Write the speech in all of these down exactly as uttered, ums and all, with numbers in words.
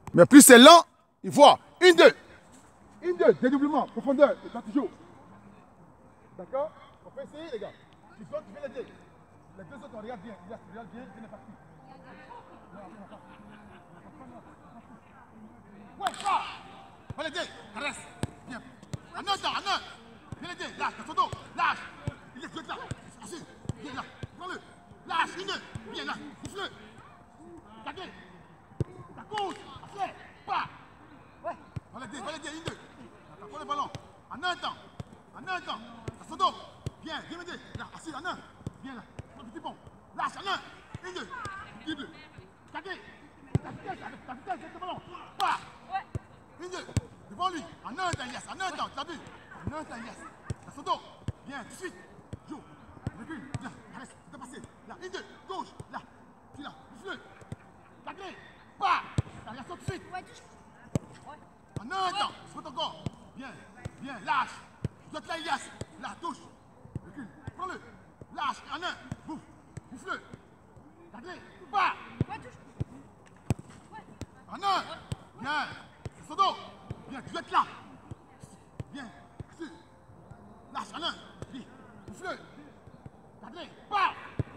Mais plus c'est lent, il voit. Une, deux. Une, deux. Dédoublement. Profondeur. Et ça toujours. D'accord? On peut essayer, les gars. Tu peux, tu fais les deux. Les deux autres, on regarde bien. Regarde, regarde bien. Bien est parti. Ouais, ça. Va les deux. Caresse. Bien. En un temps, en un. Viens les deux. Lâche, dans son dos. Lâche. Il est là. Assis. Viens là. Prends-le. Lâche. Une, deux. Viens là. Pousse-le. Regardez. Ta course. Affaire. Pas. Ouais. Va les deux. Va les deux. Une, deux. Prends le ballon. En un temps. En un temps. Dans son dos. Viens. Viens m'aider. Là. Assis. En un. Viens là. Prends le petit pont. Lâche. En un. Une, deux. Dribble. Regardez. Ta vitesse. Ta vitesse. Avec le ballon. Pas. Une, deux. Devant lui. En un temps, yes. En un temps. Tu l'as vu. En un temps, yes. Dans son dos. Viens. Tout de suite. Joue. Recule. Viens. Reste. Tu t'es passé. Là. Une, deux. Gauche. Là. Tu là. Pousse-le. Regardez. Pas. Derrière ça tout de suite. En un temps. Saute encore. Viens. Viens. Lâche. Tu dois te la yes. Là. Touche. Recule. Prends-le. Lâche. En un. Bouffe. Bouffe-le. Regardez. Pas. En un. Viens. Son dos. Viens, tu dois être là. Viens. Assis. Lâche en un. Viens. Bouffe-le. Regardez. Pas.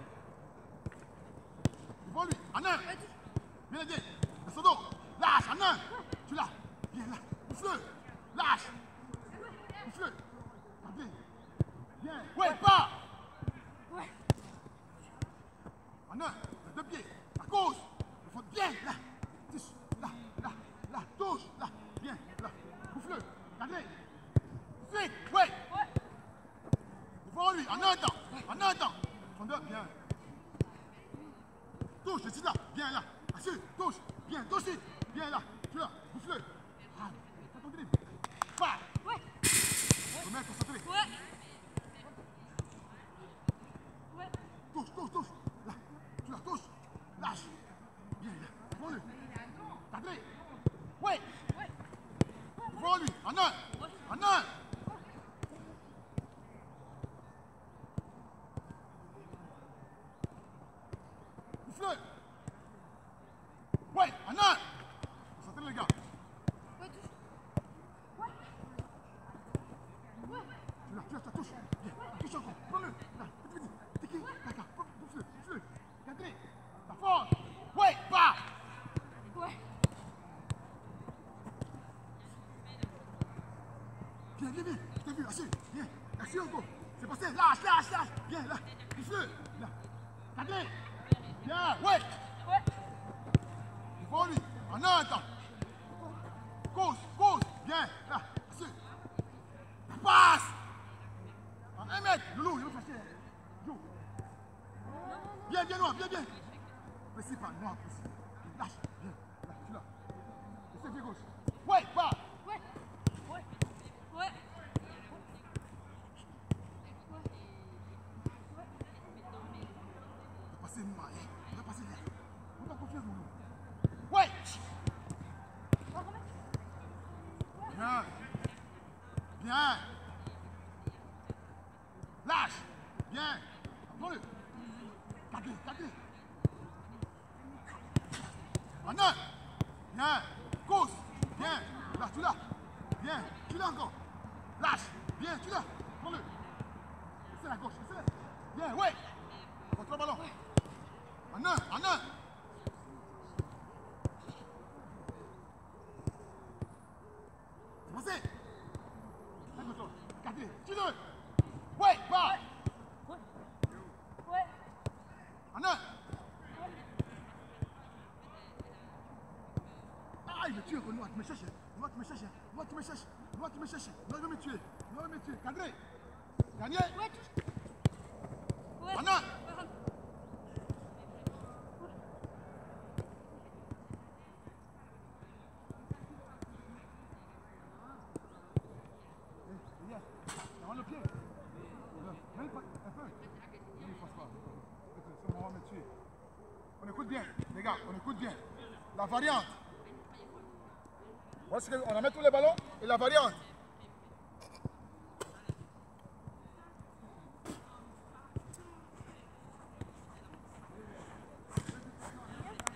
Devant lui. En un. Viens l'aider. Dans son dos. Lâche en un. Tu l'as. Viens là. Bouffe-le. Lâche. Bouffe-le. Regardez. Viens. Ouais, pas. Ouais. En un. Deux pieds. À cause. Il faut bien. Là. Là. Là. Là. Touche. Là. Viens. Là. Bouffe-le. Regardez. Vite. Ouais. Devant lui. En un temps. En un temps. Fondeur. Viens. Touche. Je suis là. Viens là. Assis. Touche. Viens. Touche. Viens là. Tu là. Bouffe-le. Ah. Fais ton dribble. Pas. Ouais. Remets, concentré. Ouais. Ouais. Touche. Touche. Touche. Là. Tu là. Touche. Lâche. Viens là. Devant-le. Regardez. Ouais. Devant lui. En un. En un. Bouffe-le. Ouais. En un. Concentrez les gars. Tu là. Tu là. Tu touches. Viens. Touche encore. Prends-le. Là. Petit petit. T'es qui? D'accord. Bouffe-le. Bouffe-le. Regardez. La force. Ouais. Pas. Ouais. Viens, viens, viens. Je t'ai vu. Assis. Viens. Assis encore. C'est passé. Lâche, lâche, lâche. Viens, là. Bouffe-le. Là. Regardez. Viens. Ouais. Ouais. Devant lui. En un temps. Cause, cause. Viens. Là. Assis. La passe. En un mètre. Loulou, il veut fâcher. Joue. Viens, viens, noir. Viens, viens. Pressez pas. Noir, pressez. Lâche. Viens. Là. Tu là. Laissez pied gauche. Ouais. Pas. Ouais. Ouais. Ouais. Passez moi, on va passer là. On va confiance mon nom. Ouais. Bien. Bien. Lâche. Bien. Prends-le. Regardez, regardez. En un. Bien. Cause. Bien. Là, tu l'as. Bien. Tu l'as encore. Lâche. Bien, tu l'as. Prends-le. C'est la gauche. C'est bien. Ouais. Contre le ballon. En un. En un. C'est passé. Regardez. Tu-le. Ouais. Pas. Ouais. Ouais. En un. Ah, il me tue encore. Noir, tu me cherches. Noir, tu me cherches. Noir, tu me cherches. Noir, tu me cherches. Noir, il veut me tuer. Noir, il veut me tuer. Cadré. Gagné. Ouais. Ouais. En un. Dans le pied. Même pas. Un peu. Non, il passe pas. On va me tuer. On écoute bien, les gars, on écoute bien. La variante. On va mettre tous les ballons et la variante.